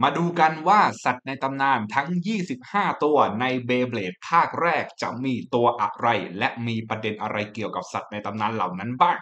มาดูกันว่าสัตว์ในตำนานทั้ง 25 ตัวใน Beyblade ภาคแรกจะมีตัวอะไรและมีประเด็นอะไรเกี่ยวกับสัตว์ในตำนานเหล่านั้นบ้าง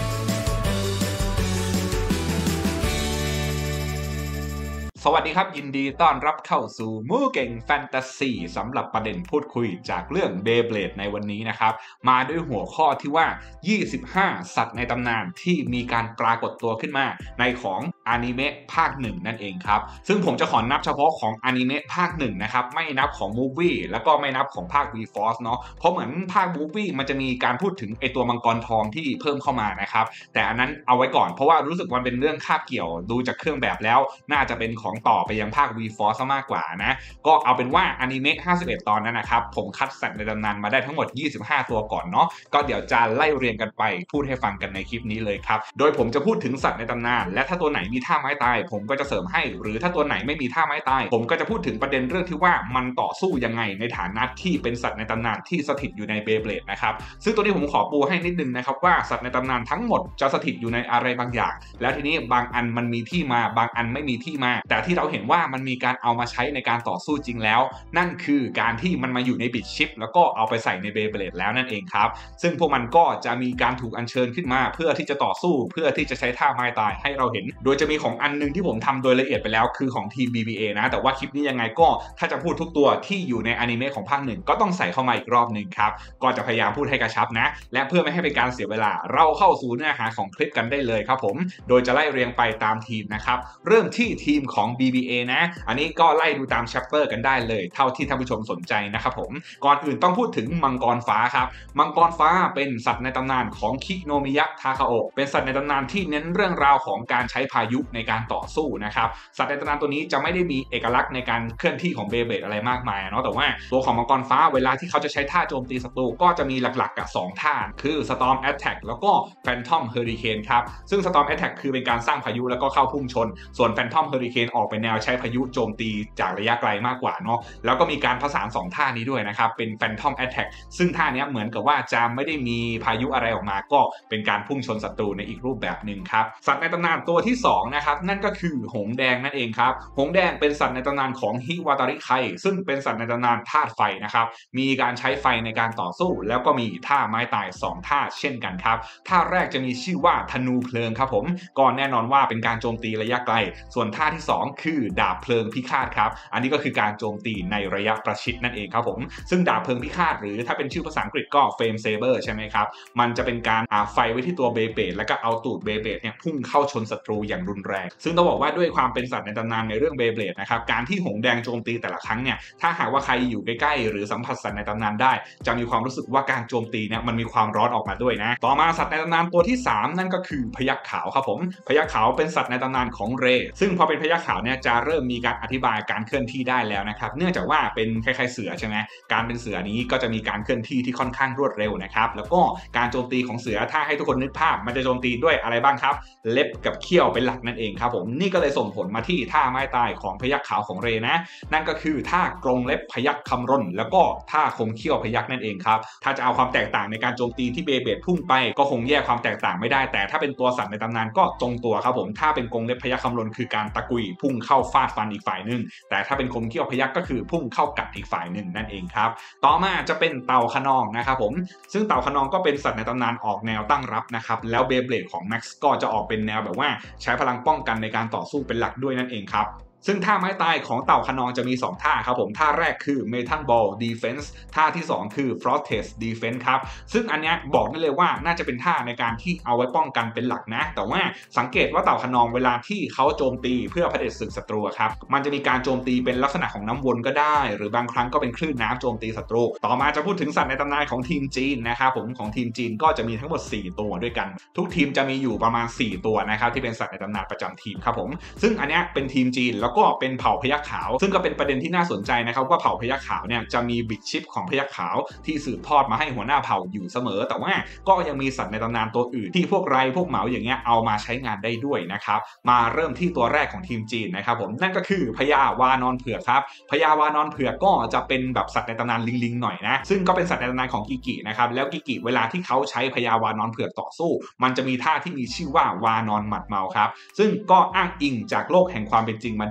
สวัสดีครับยินดีต้อนรับเข้าสู่มู่เก่งแฟนตาซีสำหรับประเด็นพูดคุยจากเรื่อง Beyblade ในวันนี้นะครับมาด้วยหัวข้อที่ว่า 25 สัตว์ในตำนานที่มีการปรากฏตัวขึ้นมาในของอนิเมะภาค1นั่นเองครับซึ่งผมจะขอนับเฉพาะของอนิเมะภาค1นะครับไม่นับของมูฟวี่แล้วก็ไม่นับของภาค V-Force เนาะเพราะเหมือนภาคมูฟวี่มันจะมีการพูดถึงไอตัวมังกรทองที่เพิ่มเข้ามานะครับแต่อันนั้นเอาไว้ก่อนเพราะว่ารู้สึกมันเป็นเรื่องคาบเกี่ยวดูจากเครื่องแบบแล้วน่าจะเป็นของต่อไปยังภาค V-Force ซะมากกว่านะก็เอาเป็นว่าอนิเมะ51 ตอนนั้นนะครับผมคัดสัตว์ในตำนานมาได้ทั้งหมด 25 ตัวก่อนเนาะก็เดี๋ยวจะไล่เรียงกันไปพูดให้ฟังกันในคลิปนี้เลยครับโดยผมจะพูดถึงสัตว์ในตำนานและถ้าตัวไหนมีท่าไม้ตายผมก็จะเสริมให้หรือถ้าตัวไหนไม่มีท่าไม้ตายผมก็จะพูดถึงประเด็นเรื่องที่ว่ามันต่อสู้ยังไงในฐานะที่เป็นสัตว์ในตำนานที่สถิตอยู่ใน Beyblade นะครับซึ่งตัวนี้ผมขอปูให้นิดนึงนะครับว่าสัตว์ในตำนานทั้งหมดจะสถิตอยู่ในอะไรบางอย่างแล้วทีนี้บางอันมันมีที่มาบางอันไม่มีที่มาแต่ที่เราเห็นว่ามันมีการเอามาใช้ในการต่อสู้จริงแล้วนั่นคือการที่มันมาอยู่ในบิตชิปแล้วก็เอาไปใส่ใน Beyblade แล้วนั่นเองครับซึ่งพวกมันก็จะมีการถูกอัญเชิญขึ้นมาเพื่อที่จะต่อสู้เพื่อที่จะใช้ท่าไม้ตายให้เราเห็นโดยจะมีของอันนึงที่ผมทำโดยละเอียดไปแล้วคือของทีม BBA นะแต่ว่าคลิปนี้ยังไงก็ถ้าจะพูดทุกตัวที่อยู่ในอนิเมะของภาคหนึ่งก็ต้องใส่เข้ามาอีกรอบหนึ่งครับก็จะพยายามพูดให้กระชับนะและเพื่อไม่ให้เป็นการเสียเวลาเราเข้าสู่เนื้อหาของคลิปกันได้เลยครับผมโดยจะไล่เรียงไปตามทีมนะครับเริ่มที่ทีมของ BBA นะอันนี้ก็ไล่ดูตาม chapter กันได้เลยเท่าที่ท่านผู้ชมสนใจนะครับผมก่อนอื่นต้องพูดถึงมังกรฟ้าครับมังกรฟ้าเป็นสัตว์ในตำนานของคิโนมิยะทาคาโอะเป็นสัตว์ในตำนานที่เน้นเรื่องราวของการใช้พายุในการต่อสู้นะครับสัตว์ในตำนานตัวนี้จะไม่ได้มีเอกลักษณ์ในการเคลื่อนที่ของเบเบดอะไรมากมายเนาะแต่ว่าตัวของมังกรฟ้าเวลาที่เขาจะใช้ท่าโจมตีศัตรูก็จะมีหลักๆกับ2ท่าคือ Storm Attack แล้วก็ Phantom Hurricane ครับซึ่ง Storm Attack คือเป็นการสร้างพายุแล้วก็เข้าพุ่งชนส่วน Phantom Hurricane ออกเป็นแนวใช้พายุโจมตีจากระยะไกลมากกว่าเนาะแล้วก็มีการผสาน2ท่านี้ด้วยนะครับเป็น Phantom Attack ซึ่งท่านี้เหมือนกับว่าจะไม่ได้มีพายุอะไรออกมาก็เป็นการพุ่งชนศัตรูในอีกรูปแบบหนึ่งครับสัตว์ในตำนานตัวที่2นะครับนั่นก็คือหงแดงนั่นเองครับหงแดงเป็นสัตว์ในตำนานของฮิวาตาริไคซึ่งเป็นสัตว์ในตำนานธาตุไฟนะครับมีการใช้ไฟในการต่อสู้แล้วก็มีท่าไม้ตาย2ท่าเช่นกันครับท่าแรกจะมีชื่อว่าธนูเพลิงครับผมก็แน่นอนว่าเป็นการโจมตีระยะไกลส่วนท่าที่2คือดาบเพลิงพิฆาตครับอันนี้ก็คือการโจมตีในระยะประชิดนั่นเองครับผมซึ่งดาบเพลิงพิฆาตหรือถ้าเป็นชื่อภาษาอังกฤษก็เฟรมเซเบอร์ใช่ไหมครับมันจะเป็นการไฟไว้ที่ตัวเบเบดแล้วก็เอาตูดเบเบดเนี่ยพุ่งเข้าชนศัตรูอย่างรุนแรงซึ่งต้องบอกว่าด้วยความเป็นสัตว์ในตำนานในเรื่องเบเบดนะครับการที่หงแดงโจมตีแต่ละครั้งเนี่ยถ้าหากว่าใครอยู่ใกล้ๆหรือสัมผัสสัตว์ในตำนานได้จะมีความรู้สึกว่าการโจมตีเนี่ยมันมีความร้อนออกมาด้วยนะต่อมาสัตว์ในตำนานตัวที่3นั่นก็คือพยัคฆ์ขาวครับผมพยัคฆ์ขาวเป็นสัตว์ในตำนานของเรซึ่งพอเป็นพยัคฆ์ขาวเนี่ยจะเริ่มมีการอธิบายการเคลื่อนที่ได้แล้วนะครับเนื่องจากว่าเป็นคล้ายๆเสือใช่ไหมการเป็นเสือนี้ก็จะมีการเคลื่อนที่ที่ค่อนข้างรวดเร็วนะครับแล้วก็การโจมตีของเสือถ้าให้ทุกคนนึกภาพมันจะโจมตีด้วยอะไรบ้างครับเล็บกับเขี้ยวเป็นหลักนั่นเองครับผมนี่ก็เลยส่งผลมาที่ท่าไม้ตายของพยัคฆ์ขาวของเรนะนั่นก็คือท่ากรงเล็บพยัคฆ์คำรนแล้วก็ท่าคมเขี้ยวพยัคฆ์นั่นเองครับถ้าจะเอาความแตกต่างในการโจมตีที่เบเบดพุ่งไปก็คงแยกความแตกต่างไม่ได้แต่ถ้าเป็นตัวสัตว์ในตำนานก็ตรงตัวครับผมถ้าเป็นกรงเล็บพยัคฆ์คำรนคือการตะกุยพุ่งเข้าฟาดฟันอีกฝ่ายนึงแต่ถ้าเป็นคมเขี้ยวพยัคฆ์ก็คือพุ่งเข้ากัดอีกฝ่ายนึงนั่นเองครับต่อมาจะเป็นเต่าขนองนะครับผมซึ่งเต่าขนองก็เป็นสัตว์ในตำนานออกแนวตั้งรับนะครับแล้วเบเบดของแม็กซ์ก็จะออกเป็นแนวแบบว่าใช้พลังป้องกันในการต่อสู้เป็นหลักด้วยนั่นเองครับซึ่งท่าไม้ตายของเต่าขนองจะมี2ท่าครับผมท่าแรกคือ Metal Ball Defense ท่าที่2คือ Frost Defense ครับซึ่งอันนี้บอกได้เลยว่าน่าจะเป็นท่าในการที่เอาไว้ป้องกันเป็นหลักนะแต่ว่าสังเกตว่าเต่าขนองเวลาที่เขาโจมตีเพื่อเผด็จศึกศัตรูครับมันจะมีการโจมตีเป็นลักษณะของน้ำวนก็ได้หรือบางครั้งก็เป็นคลื่นน้ำโจมตีศัตรูต่อมาจะพูดถึงสัตว์ในตำนานของทีมจีนนะครับผมของทีมจีนก็จะมีทั้งหมด4ตัวด้วยกันทุกทีมจะมีอยู่ประมาณ4ตัวนะครับที่เป็นสัตว์ในตำนานประจำทีมครับผมซึ่งอันนี้เป็นทีมจีนแล้วก็เป็นเผ่าพยัคฆ์ขาวซึ่งก็เป็นประเด็นที่น่าสนใจนะครับว่าเผ่าพยัคฆ์ขาวเนี่ยจะมีบิดชิปของพยัคฆ์ขาวที่สืบทอดมาให้หัวหน้าเผ่าอยู่เสมอแต่ว่าก็ยังมีสัตว์ในตำนานตัวอื่นที่พวกไรพวกเหมาอย่างเงี้ยเอามาใช้งานได้ด้วยนะครับมาเริ่มที่ตัวแรกของทีมจีนนะครับผมนั่นก็คือพญาวานอนเผือกครับพญาวานอนเผือกก็จะเป็นแบบสัตว์ในตำนานลิงๆหน่อยนะซึ่งก็เป็นสัตว์ในตำนานของกิกินะครับแล้วกิกิเวลาที่เขาใช้พญาวานอนเผือกต่อสู้มันจะมีท่าที่มีชื่อว่าวานอนหมัดเมาครับซึ่งก็อ้างอิงจากโลกแห่งความเป็นจริงมา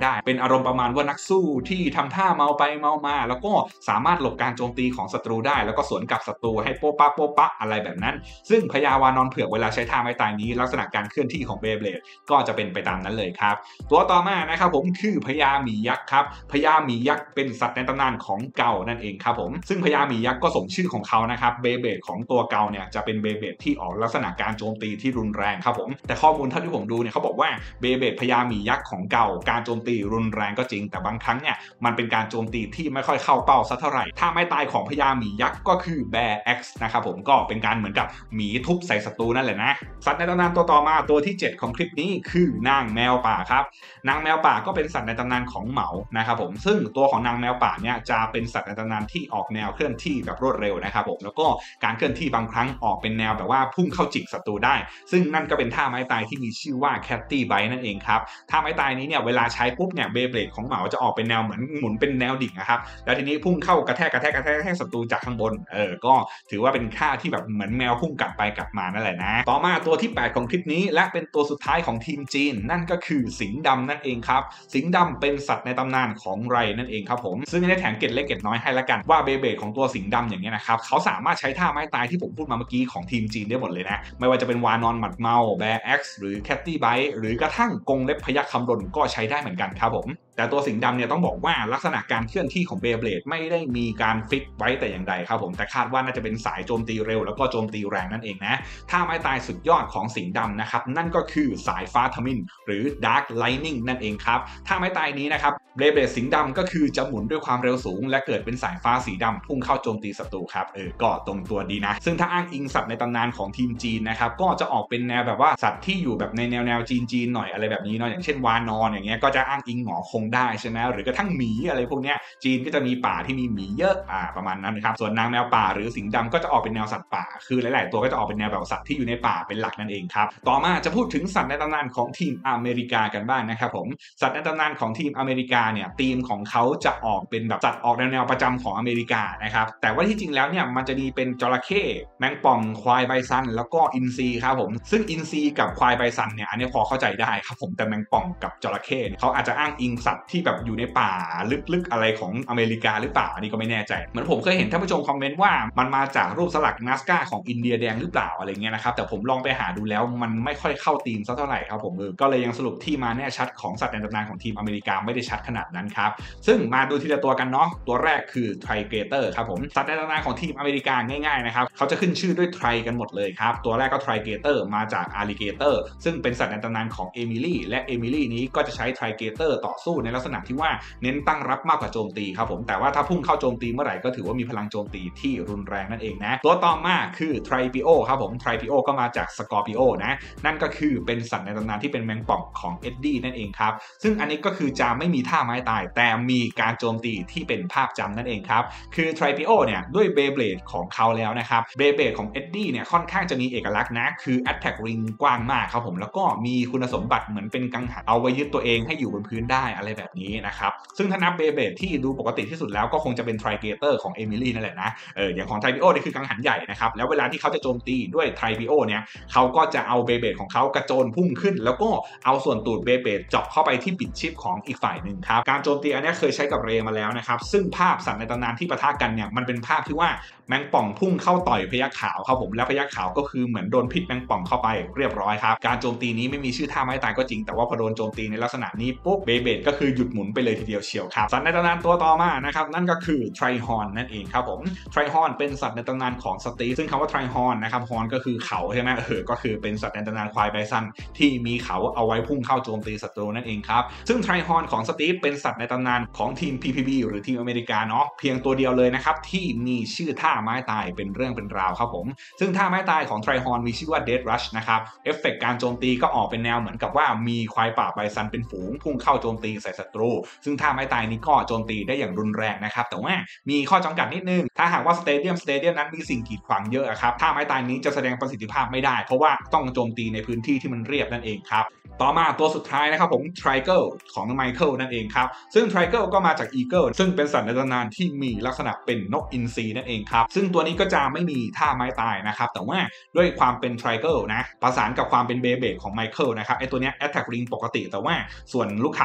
ได้เป็นอารมณ์ประมาณว่านักสู้ที่ทำท่าเมาไปเมามาแล้วก็สามารถหลบการโจมตีของศัตรูได้แล้วก็สวนกับศัตรูให้โป๊ะปะอะไรแบบนั้นซึ่งพญาวานอนเผือกเวลาใช้ท่าไม้ตายนี้ลักษณะการเคลื่อนที่ของเบย์เบลดก็จะเป็นไปตามนั้นเลยครับตัวต่อมานะครับผมคือพญาหมียักษ์ครับพญาหมียักษ์เป็นสัตว์ในตำนานของเกานั่นเองครับผมซึ่งพญาหมียักษ์ก็สมชื่อของเขานะครับเบย์เบลดของตัวเกาเนี่ยจะเป็นเบย์เบลดที่ออกลักษณะการโจมตีที่รุนแรงครับผมแต่ข้อมูลเท่าที่ผมดูเนี่ยเขาบอกว่าเบย์เบลดพญาหมียักษ์ของเกาการโจมตีรุนแรงก็จริงแต่บางครั้งเนี่ยมันเป็นการโจมตีที่ไม่ค่อยเข้าเป้าสักเท่าไหร่ถ้าไม่ตายของพญาหมียักษ์ก็คือแบร์เอ็กซ์นะครับผมก็เป็นการเหมือนกับหมีทุบใส่ศัตรูนั่นแหละนะสัตว์ในตำนานตัวต่อมาตัวที่7ของคลิปนี้คือนางแมวป่าครับนางแมวป่าก็เป็นสัตว์ในตำนานของเหมานะครับผมซึ่งตัวของนางแมวป่าเนี่ยจะเป็นสัตว์ในตำนานที่ออกแนวเคลื่อนที่แบบรวดเร็วนะครับผมแล้วก็การเคลื่อนที่บางครั้งออกเป็นแนวแบบว่าพุ่งเข้าจิกศัตรูได้ซึ่งนั่นก็เป็นท่าไม้ตายที่มีชื่อว่าแคตตี้ไบต์นั่นเองครับท่าไม้ตายนี้เนี่ยเวลาใช้ปุ๊บเนี่ยเบย์เบลดของเหมาจะออกเป็นแนวเหมือนหมุนเป็นแนวดิ่งนะครับแล้วทีนี้พุ่งเข้ากระแทกให้ศัตรูจากข้างบนก็ถือว่าเป็นท่าที่แบบเหมือนแมวพุ่งกลับไปกลับมานั่นแหละนะต่อมาตัวที่8ของคลิปนี้และเป็นตัวสุดท้ายของทีมจีนนั่นก็คือสิงห์ดำนั่นเองครับสิงห์ดำเป็นสัตว์ในตำนานของไรนั่นเองครับผมซึ่งได้แถมเกร็ดเล็กเกร็ดน้อยให้ละกันว่าเบย์เบลดของตัวสิงห์ดำอย่างเงี้ยนะครับเขาสามารถใช้ท่าไม้ตายที่ผมพูดมาเมื่อกี้ของทีมจีนได้หมดเลยนะไม่ว่าจะเป็นวานอนหมัดเมาแบร์เอ็กซ์หรือแคตตี้ไบต์หรือกระทั่งกงเล็บพยัคฆ์คำรนก็ใช้ได้เหมือนกันครับผมแต่ตัวสิงห์ดำเนี่ยต้องบอกว่าลักษณะการเคลื่อนที่ของเบย์เบลดไม่ได้มีการฟิกไว้แต่อย่างใดครับผมแต่คาดว่าน่าจะเป็นสายโจมตีเร็วแล้วก็โจมตีแรงนั่นเองนะท่าไม้ตายสุดยอดของสิงห์ดำนะครับนั่นก็คือสายฟ้าทมิฬหรือ Dark Lightning นั่นเองครับท่าไม้ตายนี้นะครับเบย์เบลดสิงห์ดำก็คือจะหมุนด้วยความเร็วสูงและเกิดเป็นสายฟ้าสีดำพุ่งเข้าโจมตีศัตรูครับก็ตรงตัวดีนะซึ่งถ้าอ้างอิงสัตว์ในตำนานของทีมจีนนะครับก็จะออกเป็นแนวแบบว่าสัตว์ที่อยู่แบบในแนวจีนหน่อยอะไรแบบนี้เนาะอย่างเช่นวานอนอย่างเงี้ยก็จะอ้างอิงหงอคงได้ใช่ไหมหรือกระทั่งหมีอะไรพวกเนี้ยจีนก็จะมีป่าที่มีหมีเยอะประมาณนั้นนะครับส่วนนางแมวป่าหรือสิงห์ดำก็จะออกเป็นแนวสัตว์ป่าคือหลายๆตัวก็จะออกเป็นแนวแบบสัตว์ที่อยู่ในป่าเป็นหลักนั่นเองครับต่อมาจะพูดถึงสัตว์ในตำนานของทีมอเมริกากันบ้างนะครับผมสัตว์ในตำนานของทีมอเมริกาเนี่ยธีมของเขาจะออกเป็นแบบสัตว์ออกแนวประจำของอเมริกานะครับแต่ว่าที่จริงแล้วเนี่ยมันจะมีเป็นจระเข้แมงป่องควายไบซันแล้วก็อินทรีครับผมซึ่งอินทรีกับควายไบซันเนี่ยอันนี้พอเข้าใจได้ครับผมแต่แมงป่องกับจระเข้เขาอาจจะอ้างอิงสัตว์ที่แบบอยู่ในป่าลึกๆอะไรของอเมริกาหรือเปล่าอันนี้ก็ไม่แน่ใจเหมือนผมเคยเห็นท่านผู้ชมคอมเมนต์ว่ามันมาจากรูปสลักนัสกาของอินเดียแดงหรือเปล่าอะไรเงี้ยนะครับแต่ผมลองไปหาดูแล้วมันไม่ค่อยเข้าธีมสักเท่าไหร่ครับผมก็เลยยังสรุปที่มาแน่ชัดของสัตว์ในตำนานของทีมอเมริกาไม่ได้ชัดขนาดนั้นครับซึ่งมาดูทีละตัวกันเนาะตัวแรกคือไทรเกเตอร์ครับผมสัตว์ในตำนานของทีมอเมริกาง่ายๆนะครับเขาจะขึ้นชื่อด้วยไทรกันหมดเลยครับตัวแรกก็ไทรเกเตอร์มาจากอาลิเกเตอร์ซึ่งเป็นสัตว์ในตำนานของเอมิลี่และเอมิลี่นี้ก็จะใช้ไทรเกเตอร์ต่อสู้ในลักษณะที่ว่าเน้นตั้งรับมากกว่าโจมตีครับผมแต่ว่าถ้าพุ่งเข้าโจมตีเมื่อไหร่ก็ถือว่ามีพลังโจมตีที่รุนแรงนั่นเองนะตัวต่อมาคือไทรปิโอครับผมไทรปิโอก็มาจากสกอร์ปิโอนะนั่นก็คือเป็นสัตว์ในตำนานที่เป็นแมงป่องของเอ็ดดี้นั่นเองครับซึ่งอันนี้ก็คือจะไม่มีท่าไม้ตายแต่มีการโจมตีที่เป็นภาพจำนั่นเองครับคือไทรปิโอเนี่ยด้วยเบย์เบลดของเขาแล้วนะครับเบย์เบลดของเอ็ดดี้เนี่ยค่อนข้างจะมีเอกลักษณ์นะคือ Attack Ring กว้างมากครับผมแล้วก็มีคุณสมบัติเหมือนเป็นกังหันเอาไว้ยึดตัวเองให้อยู่บนพื้นได้อะไรแบบนี้นะครับซึ่งถ้านับเบย์เบลดที่ดูปกติที่สุดแล้วก็คงจะเป็นไทรเกเตอร์ของเอมิลี่นั่นแหละนะอย่างของไทรปิโอนี่คือกังหันใหญ่นะครับแล้วเวลาที่เขาจะโจมตีด้วยไทรปิโอเนี่ยเขาก็จะเอาเบย์เบลดของเขากระโจนพุ่งขึ้นแล้วก็เอาส่วนตูดเบย์เบลดเจาะเข้าไปที่ปิดชิปของอีกฝ่ายหนึ่งครับการโจมตีอันนี้เคยใช้กับเรมาแล้วนะครับซึ่งภาพสัตว์ในตำนานที่ปะทะกันเนี่ยมันเป็นภาพที่ว่าแมงป่องพุ่งเข้าต่อยพยัคฆ์ขาวครับผมแล้วพยัคฆ์ขาวก็คือเหมือนโดนพิษแมงป่องเข้าไปเรียบร้อยครับการโจมตีนี้ไม่มีชื่อท่าไม้ตายก็จริงแต่ว่าพอโดนโจมตีในลักษณะนี้ปุ๊บเบย์เบลดก็คือหยุดหมุนไปเลยทีเดียวเชียวครับสัตว์ในตำนานตัวต่อมานะครับนั่นก็คือไทรฮอนนั่นเองครับผมไทรฮอนเป็นสัตว์ในตำนานของสตีฟซึ่งคำว่าไทรฮอนนะครับฮอนก็คือเขาใช่ไหมก็คือเป็นสัตว์ในตำนานควายไบซันที่มีเขาเอาไว้พุ่งเข้าโจมตีศัตรูนั่นเองครับซึ่งไทรฮอนของสตีฟเป็นสัตว์ในตำนานของทีม PPB หรือทีมอเมริกาเนาะเพียงตัวเดียวเลยนะครับที่มีชื่อท่าไม้ตายเป็นเรื่องเป็นราวครับผมซึ่งท่าไม้ตายของไทรฮอนมีชื่อว่า Death Rush นะครับเอฟเฟกต์การโจมตีก็ออกเป็นแนวเหมือนกับว่ามีควายป่าไบซันเป็นฝูงพุ่งเข้าโจมตีใส่ศัตรูซึ่งท่าไม้ตายนี้ก็โจมตีได้อย่างรุนแรงนะครับแต่ว่ามีข้อจำกัดนิดนึงถ้าหากว่าสเตเดียมนั้นมีสิ่งกีดขวางเยอะครับท่าไม้ตายนี้จะแสดงประสิทธิภาพไม่ได้เพราะว่าต้องโจมตีในพื้นที่ที่มันเรียบนั่นเองครับต่อมาตัวสุดท้ายนะครับผม Trigle ของไมเคิลนั่นเองครับซึ่ง Trigle ก็มาจาก Eagle ซึ่งเป็นสัตว์ในตำนานที่มีลักษณะเป็นนกอินทรีนั่นเองครับซึ่งตัวนี้ก็จะไม่มีท่าไม้ตายนะครับแต่ว่าด้วยความเป็น Trigle นะประสานกับความเป็นเบย์เบลดของไมเคิลนะครับไอตัวเนี้ย Attack Ring ปกติแต่ว่าส่วนลูกข่างด้านล่าง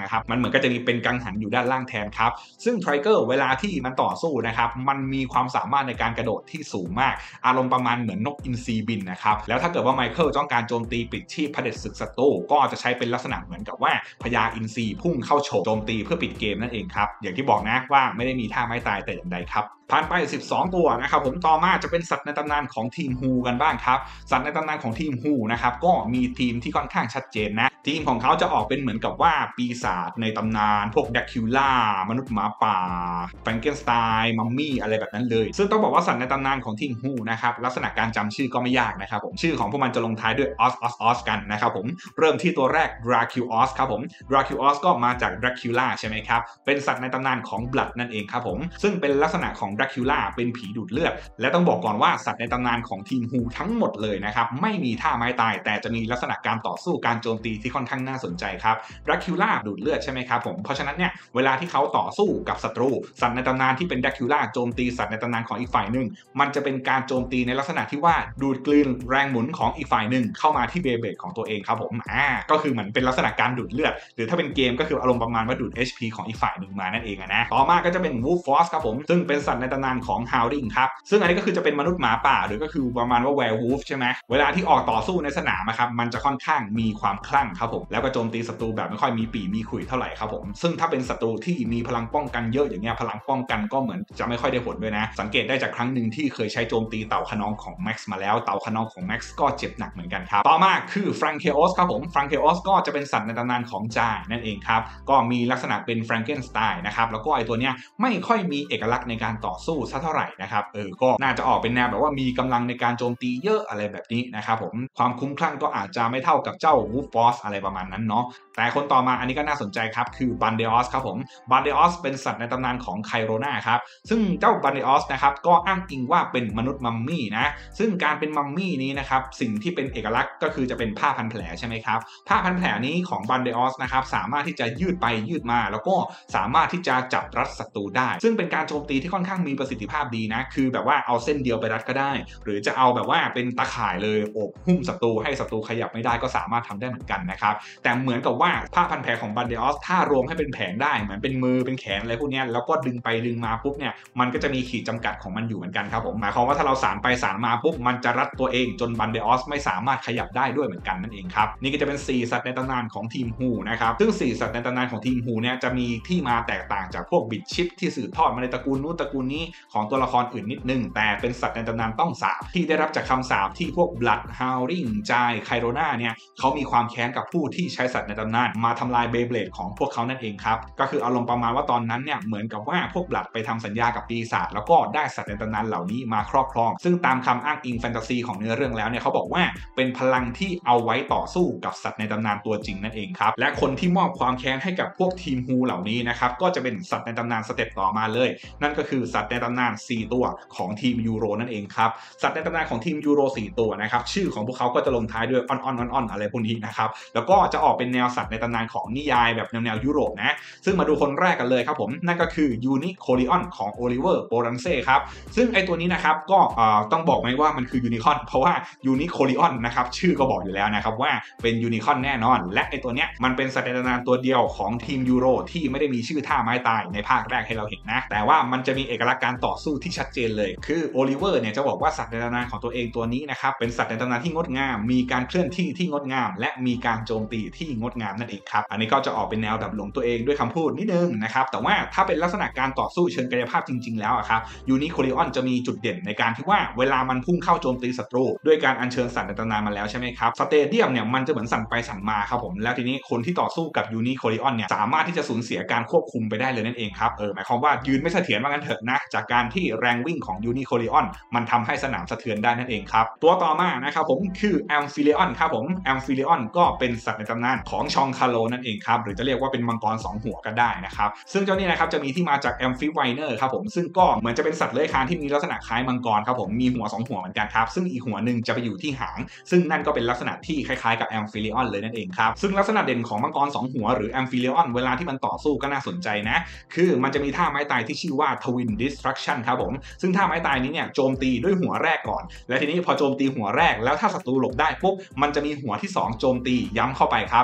ครับมันเหมือนก็จะมีเป็นกังหันอยู่ด้านล่างแทนครับซึ่งไทรเกอร์เวลาที่มันต่อสู้นะครับมันมีความสามารถในการกระโดดที่สูงมากอารมณ์ประมาณเหมือนนกอินทรีบินนะครับแล้วถ้าเกิดว่าไมเคิลต้องการโจมตีปิดชีพเผด็จศึกศัตรูก็จะใช้เป็นลักษณะเหมือนกับว่าพญาอินทรีพุ่งเข้าโฉบโจมตีเพื่อปิดเกมนั่นเองครับอย่างที่บอกนะว่าไม่ได้มีท่าไม้ตายแต่อย่างใดครับผ่านไป12ตัวนะครับผมต่อมาจะเป็นสัตว์ในตำนานของทีมฮูกันบ้างครับสัตว์ในตำนานของทีมฮูนะครับก็มีทีมที่ค่อนข้างชัดเจนนะทีมของเขาจะออกเป็นเหมือนกับว่าปีศาจในตำนานพวกแดคิวล่ามนุษย์หมาป่าแฟรงเกนสไตน์มัมมี่อะไรแบบนั้นเลยซึ่งต้องบอกว่าสัตว์ในตำนานของทีมฮูนะครับลักษณะการจำชื่อก็ไม่ยากนะครับผมชื่อของพวกมันจะลงท้ายด้วยออสกันนะครับผมเริ่มที่ตัวแรกดราคิวออสครับผมดราคิวออสก็มาจากดราคิวล่าใช่ไหมครับเป็นสัตว์ในตำนานของบลัดนั่นเองครับผมซึ่งเป็นลักษณะของดราคิวล่าเป็นผีดูดเลือดและต้องบอกก่อนว่าสัตว์ในตำนานของทีมฮูทั้งหมดเลยนะครับไม่มีท่าไม้ตายแต่จะมีลักษณะการต่อสู้การโจมตีที่ค่อนข้างน่าสนใจครับดราคิวล่าดูดเลือดใช่ไหมครับผมเพราะฉะนั้นเนี่ยเวลาที่เขาต่อสู้กับศัตรูสัตว์ในตำนานที่เป็นดราคิวล่าโจมตีสัตว์ในตำนานของอีกฝ่ายหนึ่งมันจะเป็นการโจมตีในลักษณะที่ว่าดูดกลืนแรงหมุนของอีกฝ่ายหนึ่งเข้ามาที่เบเบดของตัวเองครับผมก็คือเหมือนเป็นลักษณะการดูดเลือดหรือถ้าเป็นเกมก็คืออารมณ์ประมาณว่าดูด HP ของอีกฝ่ายหนึ่งมานั่นเองนะต่อมาก็จะเป็น Wolf Force ครับผมซึ่งเป็นสัตว์ในตำนานของ Howling ครับซึ่งอันนี้ก็คือจะเป็นมนุษย์หมาป่าหรือก็คือประมาณว่า Werewolf ใช่ไหมเวลาที่ออกต่อสู้ในสนามครับมันจะค่อนข้างมีความคลั่งครับผมแล้วก็โจมตีศัตรูแบบไม่ค่อยมีปีมีขุยเท่าไหร่ครับผมซึ่งถ้าเป็นศัตรูที่มีพลังป้องกันเยอะอย่างเงี้ยพลังป้องกันก็เหมือนจะไม่ค่อยได้ผลด้วยนะสังเกตได้จากครั้งหนึ่งที่เคยใช้โจมตีเต่าขนองของ Max มาแล้วเต่าขนองของ Max ก็เจ็บหนักเหมือนกันครับต่อมาคือ Frankeos ครับผม Frankeos ก็จะเป็นสัตว์ในตำนานของจานั่นเองครับก็มีลักษณะเป็น Frankenstein นะครับแล้วก็ไอตัวเนี้ยไม่ค่อยมีเอกลักษณ์ในการต่อสู้สักเท่าไหร่นะครับก็น่าจะออกเป็นแนวแบบว่ามีกำลังในการโจมตีเยอะอะไรแบบนี้นะครับผมความคุ้มคลั่งก็อาจจะไม่เท่ากับเจ้า Wolf Force อะไรประมาณนั้นเนาะแต่คนต่อมาอันนี้ก็น่าสนใจครับคือ Bandeos ครับผม Bandeos เป็นสัตว์ในตำนานของไคโรนาครับซึ่งเจ้า Bandeos นะครับก็อ้างอิงว่าเป็นมนุษย์มัมมี่นะซึ่งการเป็นมัมมี่นี้นะครับสิ่งที่เป็นเอกลักษณ์ก็คือจะเป็นผ้าพันแผลใช่ไหมครับผ้าพันแผลนี้ของ Bandeos นะครับสามารถที่จะยืดไปยืดมาแล้วก็สามารถที่จะจับรัดศัตรูได้ซึ่งเป็นการโจมตีที่ค่อนข้างมีประสิทธิภาพดีนะคือแบบว่าเอาเส้นเดียวไปรัดก็ได้หรือจะเอาแบบว่าเป็นตะข่ายเลยโอบหุ้มศัตรูให้ศัตรูขยับไม่ได้ก็สามารถทำได้เหมือนกันนะครับแต่เหมือนกับว่าผ้าพันแผลของ Bandeos ถ้ารวมให้เป็นแผงได้เหมือนเป็นมือเป็นแขนอะไรพวกนี้แล้วก็ดึงไปดึงมาปุ๊บเนี่ยมันก็จะมีขีดจำกัดของมันอยู่เหมือนกันครับผมหมายความว่าถ้าเราสานไปสานมาปุ๊บมันจะรัดตัวเองจน Bandeos ไม่สามารถขยับได้ด้วยเหมือนกันนั่นเองครับนี่ก็จะเป็น4สัตว์ในตำนานของทีมฮูนะครับซึ่ง4สัตว์ในตำนานของทีมฮูเนี่ยจะมีที่มาแตกต่างจากพวกบิดชิปที่สืบทอดมาในตระกูลนู้นตระกูลนี้ของตัวละครอื่นนิดนึงแต่เป็นสัตว์ในตำนานต้องสาปที่ได้รับจากคำสาปที่พวก Blood Howling จายไคโรนาเนี่ยเขามีความแค้นกับผู้ที่ใช้สัตว์ในตำนานมาทำลายเบย์เบลดของพวกเขานั่นเองครับก็คืออารมณ์ประมาณว่าตอนนั้นเนี่ยเหมือนกับว่าพวก Blood ไปทำสัญญากับปีศาจแล้วก็ได้สัตว์ในตำนานเหล่านี้มาครอบครองซึ่งตามคำอ้างอิงแฟนตาซีของเนื้อเรื่องแล้วเนี่ยเขาบอกว่าเป็นพลังที่เอาไว้ต่อสู้กับสัตว์ในตำนานตัวจริงนั่นเองครับและคนที่มอบความแค้นให้กับพวกทีมฮูเหล่านี้นะครับก็จะเป็นสัตว์ในตำนานสเต็ปต่อมาเลยนั่นก็คือสัตว์ในตำนาน4ตัวของทีมยูโรนั่นเองครับสัตว์ในตำนานของทีมยูโร4ตัวนะครับชื่อของพวกเขาก็จะลงท้ายด้วยออนอะไรพวกนี้นะครับแล้วก็จะออกเป็นแนวสัตว์ในตำนานของนิยายแบบแนวยุโรปนะซึ่งมาดูคนแรกกันเลยครับผมนั่นก็คือยูนิโคลิออนของโอลิเวอร์โปรันเซ่ครับซึ่งไอตัวนี้นะครับก็ต้องบอกไหมว่ามันคือยูนิคอร์นเพราะว่ายูนิโคลิออนนะครับชื่อก็บอกอยู่แล้วนะครับว่าเป็นยูนิคอร์นแน่นอนและไอตัวเนี้ยมันเป็นสัตว์ในตำนานตัวเดียวของทีมยูโรที่ไม่ได้มีชื่อท่าไม้ตายในภาคแรกให้เราเห็นนะแต่ว่ามันจะมีเอกลักษณ์การต่อสู้ที่ชัดเจนเลยคือโอลิเวอร์เนี่ยจะบอกว่าสัตว์ในตำนานของตัวเองตัวนี้นะครับเป็นสัตว์ในตำนานที่งดงามมีการเคลื่อนที่ที่งดงามและมีการโจมตีที่งดงามนั่นเองครับอันนี้ก็จะออกเป็นแนวแบบหลงตัวเองด้วยคำพูดนิดนึงนะครับแต่ว่าถ้าเป็นลักษณะการต่อสู้เชิงกายภาพจริงๆแล้วครับยูนิโคลิออนจะมีจุดเด่นในการที่ว่าเวลามันพุ่งเข้าโจมตีศัตรูด้วยการอัญเชิญสัตว์ในตำนานมาแล้วใช่ไหมครับสเตเดียมเนี่ยมันจะเหมือนสั่นไปสั่นมาครับผมแล้วทีนี้คนที่ต่อสู้กับยูนิโคลิออนเนี่ยสามารถที่จะสูญเสียการควบคุมไปได้เลยนั่นเองครับหมายความว่ายืนไม่เสถียรว่างั้นเถอะนะจากการที่แรงวิ่งของยูนิโคลิออนมันทำให้สนามสะเทือนได้นั่นเองครับตัวต่อมานะครับผมคือแอมฟิเลออนครับผมแอมฟิเลออนก็เป็นสัตว์ในตำนานของชองคาโลนั่นเองครับหรือจะเรียกว่าเป็นมังกร2หัวก็ได้นะครับซึ่งเจ้านี้นะครับจะมีที่มาจากแอมฟิไวเนอร์ครับผมซึ่งก็เหมือนจะเป็นสัตว์เลื้อยคลานที่มีลักษณะคล้ายมังกรครับผมมีหัว2หัวเหมือนกันครับซึ่งอีกหัวหนึ่งจะไปอยู่ที่หางซึ่งนั่นก็เป็นลักษณะที่คล้ายๆกับแอมฟิเลออนเลยนั่นเองครับซึ่งลักษณะเด่นของมังกร2หัวหรือแอมฟิเลออนเวลาที่มันต่อสู้ก็น่าสนใจนะคือมันจะมีท่าไม้ตายที่ชื่อว่า Twin Destruction ครับผมซึ่งท่าไม้ตายนี้เนี่ยโจมตีด้วยหัวแรกก่อนและทีนี้พอโจมตีหัวแรกแล้วถ้าศัตรูหลบได้ปุ๊บมันจะมีหัวที่2โจมตีย้ำเข้าไปครับซึ่ง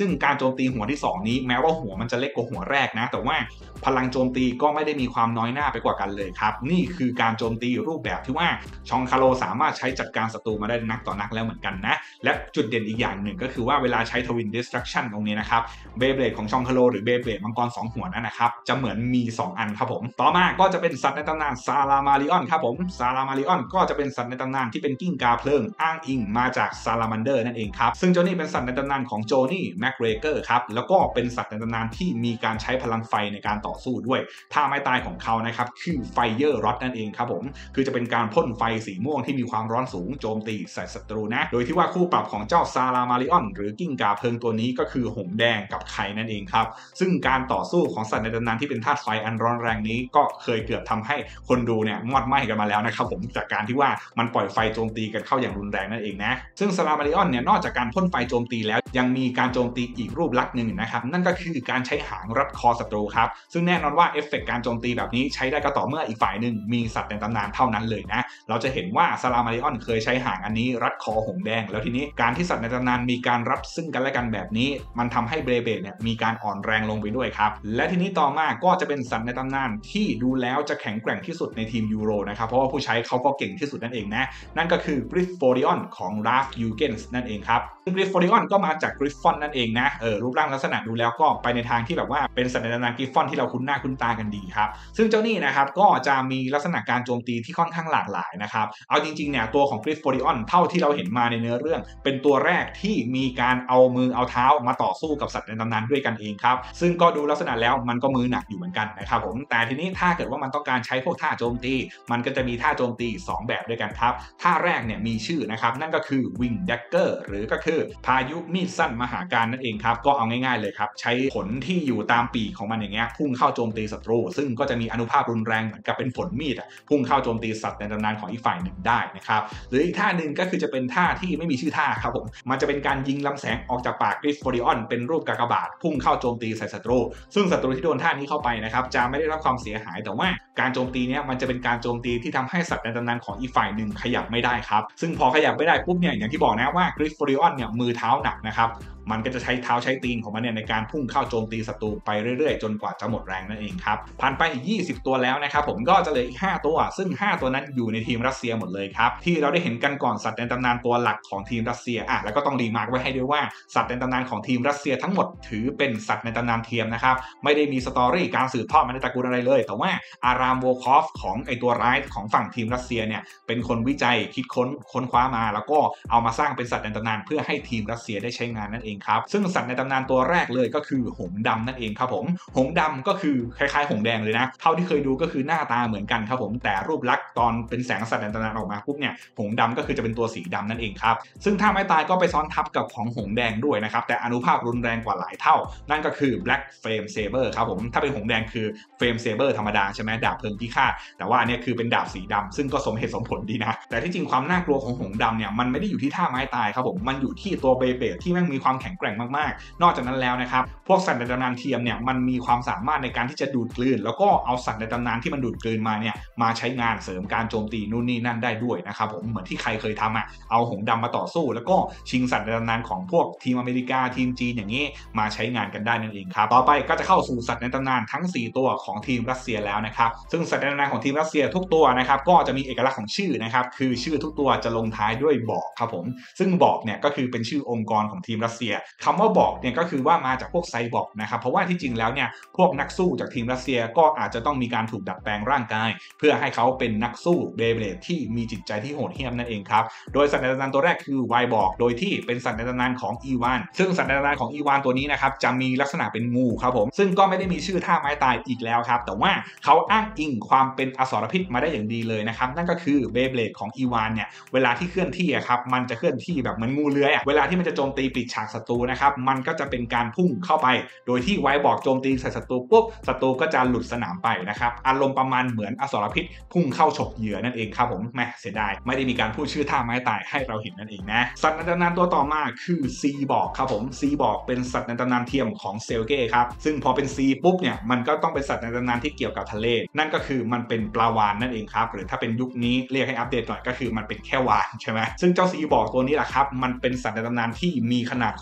ซึ่งการโจมตีหัวที่2นี้แม้ว่าหัวมันจะเล็กกว่าหัวแรกนะแต่ว่าพลังโจมตีก็ไม่ได้มีความน้อยหน้าไปกว่ากันเลยครับนี่คือการโจมตีรูปแบบที่ว่าชองคาโลสามารถใช้จัดการศัตรูมาได้นักต่อนักแล้วเหมือนกันนะและจุดเด่นอีกอย่างหนึ่งก็คือว่าเวลาใช้ทวินดิสทรัคชั่นตรงนี้นะครับเบย์เบลดของชองคาโลหรือเบย์เบลดมังกร2หัวนั้นนะครับจะเหมือนมี2อันครับผมต่อมาก็จะเป็นสัตว์ในตำนานซาลามาริออนครับผมซาลามาริออนก็จะเป็นสัตว์ในตำนานที่เป็นกิ้งก่าเพลิงอ้างอิงมาจากซาลามันเดอร์นั่นเองครับซึ่งเจ้านี่เป็นสัตว์ในตำนานของโจนี่แม็กเรเกอร์ครับแล้วก็เป็นสัตว์ในตำนานที่มีการใช้พลังไฟในการต่อสู้ด้วยท่าไม้ตายของเขานะครับคือไฟเยอร์ร็อตนั่นเองครับผมคือจะเป็นการพ่นไฟสีม่วงที่มีความร้อนสูงโจมตีใส่ศัตรูนะโดยที่ว่าคู่ปรับของเจ้าซาลามาริออนหรือกิ้งก่าเพลิงตัวนี้ก็คือหงแดงกับไข่นั่นเองครับซึ่งการต่อสู้ของสัตว์ในตำนานที่เป็นธาตุไฟอันร้อนแรงนี้ก็เคยเกือบทำให้คนดูเนี่ยมอดไหม้กันมาแล้วนะครับผมจากการที่ว่ามันปล่อยไฟโจมตีกันเข้าอย่างรุนแรงนั่นเองนะซึ่งซาลามาริออนเนี่ยนอกจากการพ่นไฟโจมตีแล้วยังมีการโจมตีอีกรูปลักษณ์หนึ่งนะครับนั่นก็คือการใช้หางรัดคอศัตรูครับซึ่งแน่นอนว่าเอฟเฟกต์การโจมตีแบบนี้ใช้ได้ก็ต่อเมื่ออีกฝ่ายหนึ่งมีสัตว์ในตำนานเท่านั้นเลยนะเราจะเห็นว่าซาลามาริออนเคยใช้หางอันนี้รัดคอหงแดงแล้วทีนี้การที่สัตว์ในตำนานมีการรับซึ่งกันและกันแบบนี้มันทำให้เบย์เบลดเนี่ยมีการอ่อนแรงลงไปด้วยครับและทีนี้ต่อมาก็จะเป็นสัตว์ในตำนานที่ดูแล้วจะแข็งแกร่งที่สุดในทีมยูโรนะครับเพราะว่าผู้ใช้เขาก็เก่งที่สุดนั่นเองนะนั่นก็คือกริฟโฟริออนของราฟยูเกนส์นั่นเองครับกริฟโฟริออนก็มาจากกริฟฟอนนั่นเองนะรูปร่างลักษณะดูแล้วก็ไปในทางที่แบบว่าเป็นสัตว์ในตำนานกริฟฟอนที่เราคุ้นหน้าคุ้นตากันดีครับซึ่งเจ้านี่นะครับก็จะมีลักษณะการโจมตีที่ค่อนข้างหลากหลายนะครับเอาจริงๆเนี่ยตัวของกริฟโฟริออนเท่าที่เราเห็นมาในเนื้อเรื่องเป็นตัวแรกที่มีการเอามือเอาเท้ามาต่อสู้กับสัตว์ในตำนานด้วยกันเองครับซึ่งก็ดูลักษณะแล้วมันก็มือหนักอยู่เหมือนกันนะครับผมแต่ทีนี้ถ้าเกิดว่ามันต้องการใช้พวกท่าโจมตีมันก็จะมีท่าโจมตี2แบบด้วยกันครับท่าแรกเนี่ยมีชื่อนะครับนั่นก็คือ Wing Dagger หรือก็คือพายุมีดสั้นมหาการนั่นเองครับก็เอาง่ายๆเลยครับใช้ผลที่อยู่ตามปีกของมันอย่างเงี้ยพุ่งเข้าโจมตีศัตรูซึ่งก็จะมีอานุภาพรุนแรงเหมือนกับเป็นฝนมีดพุ่งเข้าโจมตีสัตว์ในตำนานของอีกฝ่ายหนึ่งได้นะครับหรืออีกท่าหนึ่งก็คือจะเป็นท่าที่ไม่มีชื่อท่าครับผมมันจะเป็นการยิงลำแสงออกจากปากกริฟโฟริออนเป็นรูปกากบาทพุ่งเข้าโจมตีใส่ศัตรูซึ่งศัตรูที่โดนท่านี้เข้าไปนะครับจะไม่ได้รับความเสียหายแต่ว่าการโจมตีเนี้ยมันจะเป็นการโจมตีที่ทำให้สัตว์ในตำนานของอีกฝ่ายหนึ่งขยับไม่ได้ครับซึ่งพอขยับไม่ได้ปุ๊บเนี่ยอย่างที่บอกนะว่ากริฟโฟริออนเนี่ยมือเท้าหนักนะครับมันก็จะใช้เท้าใช้ตีนของมันเนี่ยในการพุ่งเข้าโจมตีศัตรูไปเรื่อยๆจนกว่าจะหมดแรงนั่นเองครับผ่านไปอีก20ตัวแล้วนะครับผมก็จะเหลืออีก5ตัวซึ่ง5ตัวนั้นอยู่ในทีมรัสเซียหมดเลยครับที่เราได้เห็นกันก่อนสัตว์ในตำนานตัวหลักของทีมรัสเซียแล้วก็ต้องรีมาร์กไว้ให้ด้วยว่าสัตว์ในตำนานของทีมรัสเซียทั้งหมดถือเป็นสัตว์ในตำนานเทียมนะครับไม่ได้มีสตอรี่การสืบทอดมาในตระกูลอะไรเลยแต่ว่าอารามโวคอฟของไอตัวร้ายของฝั่งทีมรัสเซียเนี่ยเป็นคนวิจัยคิดค้นคว้ามาแล้วก็เอามาสร้างเป็นสัตว์ในตำนานเพื่อให้ทีมรัสเซียได้ใช้งานนั่นเองครับซึ่งสัตว์ในตำนานตัวแรกเลยก็คือหงดำนั่นเองครับผมหงดำก็คือคล้ายๆหงแดงเลยนะเท่าที่เคยดูก็คือหน้าตาเหมือนกันครับผมแต่รูปลักษณ์ตอนเป็นแสงสัตว์ในตำนานออกมาปุ๊บเนี่ยหงดำก็คือจะเป็นตัวสีดำนั่นเองครับซึ่งถ้าไม่ตายก็ไปซ้อนทับกับของหงแดงด้วยนะครับแต่อนุภาพรุนแรงกว่าหลายเท่านั่นก็คือ Black Flame Saber ครับผมถ้าเป็นหงแดงคือ Flame Saber ธรรมดาใช่ไหมดาบเพลิงพิฆาตแต่ว่าเนี่ยคือเป็นดาบสีดำซึ่งก็สมเหตุสมผลดีนะแต่ที่จริงความน่ากลัวของหงดำเนี่ยมันไม่ได้อยู่ที่ท่าไม้ตายครับผมมันอยู่ที่ตัวเบย์เบลดที่แม่งมีความแข็งแกร่งมากๆนอกจากนั้นแล้วนะครับพวกสัตว์ในตำนานเทียมเนี่ยมันมีความสามารถในการที่จะดูดกลืนแล้วก็เอาสัตว์ในตำนานที่มันดูดกลืนมาเนี่ยมาใช้งานเสริมการโจมตีนู่นนี่นั่นได้ด้วยนะครับผมเหมือนที่ใครเคยทำเอาหงดำมาต่อสู้แล้วก็ชิงสัตว์ในตำนานของพวกทีมอเมริกาทีมจีนอย่างนี้มาใช้งานกันได้นั่นเองครับต่อไปก็จะเข้าสู่สัตว์ในตำนานทั้ง4ตัวของทีมรัสเซียแล้วนะครับซึ่งสัตว์ในตำนานของทีมรัสเซียทุกตัวนะครับก็จะมีเอกลักษณ์ของชื่อนะครับคือชื่อทุกตัวจะลงท้ายด้วยบอกครับผมซึ่งบอกเนี่ยก็คือเป็นชื่อองค์กรของทีมรัสเซียคำว่าบอกเนี่ยก็คือว่ามาจากพวกไซบอร์กนะครับเพราะว่าที่จริงแล้วเนี่ยพวกนักสู้จากทีมรัสเซียก็อาจจะต้องมีการถูกดัดแปลงร่างกายเพื่อให้เขาเป็นนักสู้เบย์เบลดที่มีจิตใจที่โหดเหี้ยมนั่นเองครับโดยสัตว์ในตำนานตัวแรกคือไวบอกโดยที่เป็นสัตว์ในตำนานของอีวานซึ่งสัตว์ในตำนานของอีวานตัวนี้นะครับจะมีลักษณะเป็นงูครับผมซึ่งก็ไม่ได้มีชื่อท่าไม้ตายอีกแล้วครับแต่ว่าเขาอ้างอิงความเป็นอสรพิษมาได้อย่างดีเลยนะครับนั่นก็คือเบย์เบลดของอีวานเนี่ยเวลาที่เคลื่อนที่ครับมันจะเคลื่อนที่แบบเหมือนงูเลื้อยเวลาที่มันจะโจมตีปิดฉากศัตรูนะครับมันก็จะเป็นการพุ่งเข้าไปโดยที่ไวบอกโจมตีใส่ศัตรูปุ๊บศัตรูก็จะหลุดสนามไปนะครับอารมณ์ประมาณเหมือนอสรพิษพุ่งเข้าฉกเหยื่อนั่นเองครับผมแหมเสียดายไม่ได้มีการพูดชื่อท่าไม้ตายให้เราเห็นนั่นเองนะสัตว์ในตำนานตัวต่อมาคือซีบอกครับผมซีบอกเป็นสัตว์ในตำนานเทียมของเซลเก้ครับซึ่งพอเป็นซีปุ๊บเนี่ยมันก็ต้องเป็นสัตว์ในตำนานที่เกี่ยวกับทะเลนั่นก็คือมันเป็นปลาวาฬนั่นเองครับหรือถ้าเป็นยุคนี้เรียกให้อัปเดตหน่อยก็คือมันเป็นแค่วาฬใช่ไหมซึ่งเจ้าซีบอกตัวนี้แหละครับมันเป็นสัตว์ในตำนานที่มีขนาดค่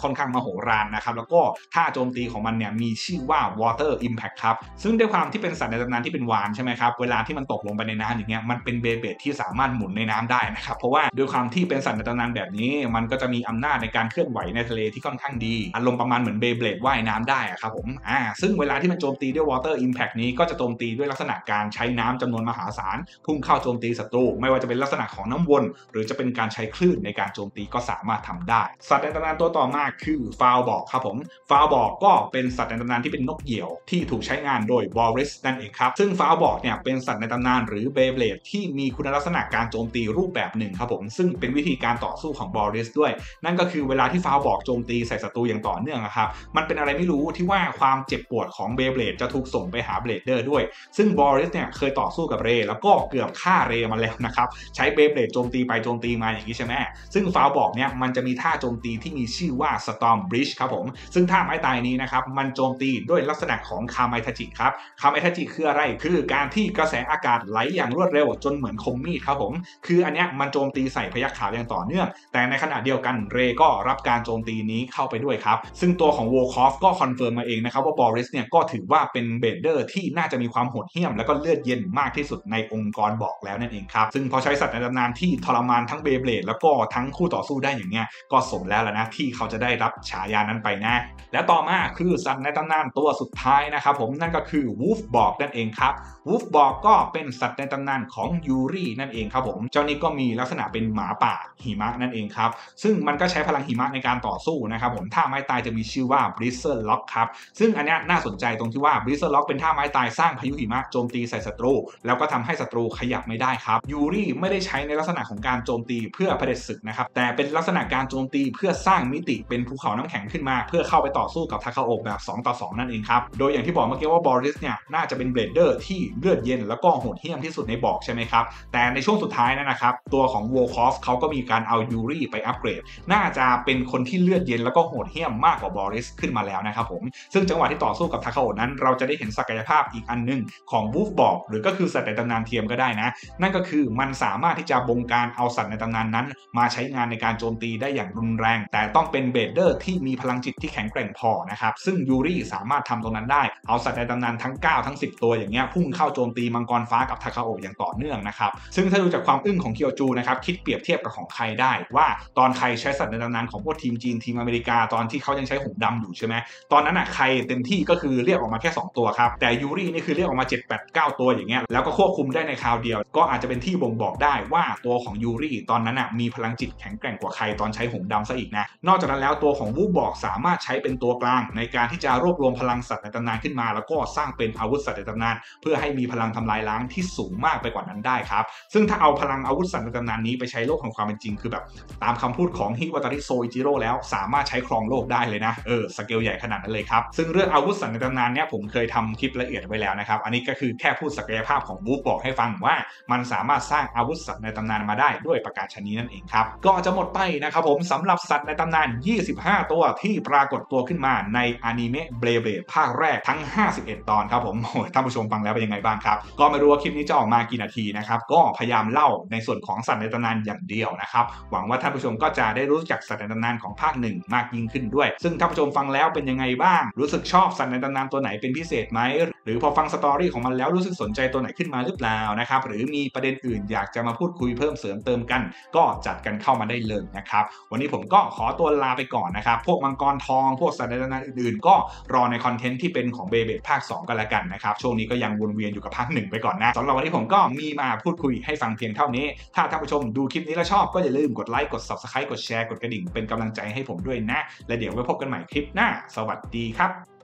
ค่อนข้างมโหฬารนะครับแล้วก็ท่าโจมตีของมันเนี่ยมีชื่อว่า Water Impact ครับซึ่งด้วยความที่เป็นสัตว์ในตำนานที่เป็นวาฬใช่ไหมครับเวลาที่มันตกลงไปในน้ำอย่างเงี้ยมันเป็นเบเบดที่สามารถหมุนในน้ำได้นะครับเพราะว่าด้วยความที่เป็นสัตว์ในตำนานแบบนี้มันก็จะมีอำนาจในการเคลื่อนไหวในทะเลที่ค่อนข้างดีอารมณ์ประมาณเหมือนเบเบดว่ายน้ำได้ครับผมซึ่งเวลาที่มันโจมตีด้วย Water Impact นี้ก็จะโจมตีด้วยลักษณะการใช้น้ำจำนวนมหาศาลพุ่งเข้าโจมตีศัตรูไม่ว่าจะเป็นลักษณะของน้ำวนหรือจะเป็นการใช้คลื่นในการโจมตีก็สามารถทำได้สัตว์ในตำนานตัวต่อมาคือฟาวบอกครับผมฟาวบอกก็เป็นสัตว์ในตำนานที่เป็นนกเหยี่ยวที่ถูกใช้งานโดยบอริสนั่นเองครับซึ่งฟาวบอกเนี่ยเป็นสัตว์ในตำนานหรือเบเบลดที่มีคุณลักษณะการโจมตีรูปแบบหนึ่งครับผมซึ่งเป็นวิธีการต่อสู้ของบอริสด้วยนั่นก็คือเวลาที่ฟาวบอกโจมตีใส่ศัตรูอย่างต่อเนื่องครับมันเป็นอะไรไม่รู้ที่ว่าความเจ็บปวดของเบเบลดจะถูกส่งไปหาเบลเดอร์ด้วยซึ่งบอริสเนี่ยเคยต่อสู้กับเรแล้วก็เกือบฆ่าเรมาแล้วนะครับใช้เบเบลดโจมตีไปโจมตีมาอย่างนี้ใช่ไหมซึ่งฟาวบอกเนี่ยมันจะมีท่าโจมตีที่มีชื่อว่า Storm Breach ครับผมซึ่งท่าไม้ตายนี้นะครับมันโจมตีด้วยลักษณะของคาไมทาจิครับคาไมทาจิคืออะไรคือการที่กระแสอากาศไหลอย่างรวดเร็วจนเหมือนคมมีดครับผมคืออันเนี้ยมันโจมตีใส่พยัคฆ์ขาวอย่างต่อเนื่องแต่ในขณะเดียวกันเรก็รับการโจมตีนี้เข้าไปด้วยครับซึ่งตัวของโวคอฟก็คอนเฟิร์มมาเองนะครับว่าบอริสเนี่ยก็ถือว่าเป็นเบเดอร์ที่น่าจะมีความโหดเหี้ยมแล้วก็เลือดเย็นมากที่สุดในองค์กรบอกแล้วนั่นเองครับซึ่งพอใช้สัตว์ในตำนานที่ทรมานทั้งเบเบลดแล้วก็ทั้งคู่ต่อสู้ได้อย่างเงี้ยก็สมแล้วล่ะนะที่เขาจะได้รับฉายานั้นไปนะและต่อมาคือสัตว์ในตำนานตัวสุดท้ายนะครับผมนั่นก็คือวูฟบอกนั่นเองครับวูฟบอกก็เป็นสัตว์ในตำนานของยูรินั่นเองครับผมเจ้านี้ก็มีลักษณะเป็นหมาป่าหิมะนั่นเองครับซึ่งมันก็ใช้พลังหิมะในการต่อสู้นะครับผมท่าไม้ตายจะมีชื่อว่า Blizzard Lock ครับซึ่งอันนี้น่าสนใจตรงที่ว่า Blizzard Lock เป็นท่าไม้ตายสร้างพายุหิมะโจมตีใส่ศัตรูแล้วก็ทำให้ศัตรูขยับไม่ได้ครับยูริไม่ได้ใช้ในลักษณะของการโจมตีเพื่อเผด็จศึกนะครับแต่เป็นลักษณะการโจมตีเพื่อสร้างมิติเป็นภูเขาน้ำแข็งขึ้นมาเพื่อเข้าไปต่อสู้กับทาคาโอะแบบ2 ต่อ 2นั่นเองครับโดยอย่างที่บอกเมื่อกี้ว่าบอริสเนี่ยน่าจะเป็นเบลเดอร์ที่เลือดเย็นแล้วก็โหดเหี้ยมที่สุดในบอกใช่ไหมครับแต่ในช่วงสุดท้ายนะครับตัวของโวคอฟเขาก็มีการเอายูริไปอัปเกรดน่าจะเป็นคนที่เลือดเย็นแล้วก็โหดเหี้ยมมากกว่าบอริสขึ้นมาแล้วนะครับผมซึ่งจังหวะที่ต่อสู้กับทาคาโอะนั้นเราจะได้เห็นศักยภาพอีกอันนึงของวูฟบอกหรือก็คือสัตว์ในตำนานเทียมก็ได้นะนั่นก็คือมันสามารถที่จะบงการเอาสัตว์ในตำนานนั้นมาใช้งานในการโจมตีได้อย่างรุนแรงแต่ต้องเป็นเบเดอร์ที่มีพลังจิตที่แข็งแกร่งพอนะครับซึ่งยูริสามารถทำตรงนั้นได้เอาสัตว์ในตำนานทั้ง9ทั้ง10ตัวอย่างเงี้ยพุ่งเข้าโจมตีมังกรฟ้ากับทาคาโอะอย่างต่อเนื่องนะครับซึ่งถ้าดูจากความอึ้งของเคียวจูนะครับคิดเปรียบเทียบกับของใครได้ว่าตอนใครใช้สัตว์ในตำนานของพวกทีมจีนทีมอเมริกาตอนที่เขายังใช้หงดำอยู่ใช่ไหมตอนนั้นใครเต็มที่ก็คือเรียกออกมาแค่2ตัวครับแต่ยูรินี่คือเรียกออกมา7 8 9ตัวอย่างเงี้ยแล้วก็ควบคุมได้ในคราวเดียวก็อาจจะเป็นที่บ่งบอกได้ว่าตัวของยูริตอนนั้นมีพลังจิตแข็งแกร่งกว่าใครตอนใช้หงดำซะอีกนะนอกจากนั้นแล้วตัวของวูบอกสามารถใช้เป็นตัวกลางในการที่จะรวบรวมพลังสัตว์ในตำนานขึ้นมาแล้วก็สร้างเป็นอาวุธสัตว์ในตำนานเพื่อให้มีพลังทำลายล้างที่สูงมากไปกว่านั้นได้ครับซึ่งถ้าเอาพลังอาวุธสัตว์ในตำนานนี้ไปใช้โลกของความเป็นจริงคือแบบตามคำพูดของฮิวาตาริโซอิจิโร่แล้วสามารถใช้ครองโลกได้เลยนะสเกลใหญ่ขนาดนั้นเลยครับซึ่งเรื่องอาวุธสัตว์ในตำนานเนี่ยผมเคยทำคลิปละเอียดไว้แล้วนะครับอันนี้ก็คือแค่พูดศักยภาพของวูฟบอกให้ฟังว่ามันสามารถสร้างอาวุธสัตว์ในตำนานมาได้ด้วยประกาศชนี้นั่นเองครับก็จะหมดไปนะครับผมสำหรับสัตว์ในตำนาน25ตัวที่ปรากฏตัวขึ้นมาในอนิเมะเบลเบลดภาคแรกทั้ง51ตอนครับผมท่านผู้ชมฟังแล้วเป็นยังไงบ้างครับก็ไม่รู้ว่าคลิปนี้จะออกมากี่นาทีนะครับก็พยายามเล่าในส่วนของสัตว์ในตำนานอย่างเดียวนะครับหวังว่าท่านผู้ชมก็จะได้รู้จักสัตว์ในตำนานของภาค1มากยิ่งขึ้นด้วยซึ่งท่านผู้ชมฟังแล้วเป็นยังไงบ้างรู้สึกชอบสัตว์ในตำนานตัวไหนเป็นพิเศษไหมหรือพอฟังสตอรี่ของมันแล้วรู้สึกสนใจตัวไหนขึ้นมาหรือเปล่านะครับหรือมีประเด็นอื่นอยากจะมาพูดคุยเพิ่มเสริมเติมกันก็จัดกันเข้ามาได้เลยนะครับวันนี้ผมก็ขอตัวลาไปก่อนนะครับพวกมังกรทองพวกสัตว์ในตำนานอื่นๆก็รอในคอนเทนต์ที่เป็นของเบเบภาค2กันละกันนะครับช่วงนี้ก็ยังวนเวียนอยู่กับภาค1ไปก่อนนะสำหรับวันนี้ผมก็มีมาพูดคุยให้ฟังเพียงเท่านี้ถ้าท่านผู้ชมดูคลิปนี้แล้วชอบก็อย่าลืมกดไลค์กด Subscribe กดแชร์กดกระดิ่งเป็นกำลังใจให้ผมด้วยนะและเดี๋ยวไว้พบกันใหม่คลิปหน้าสวัสดีครับ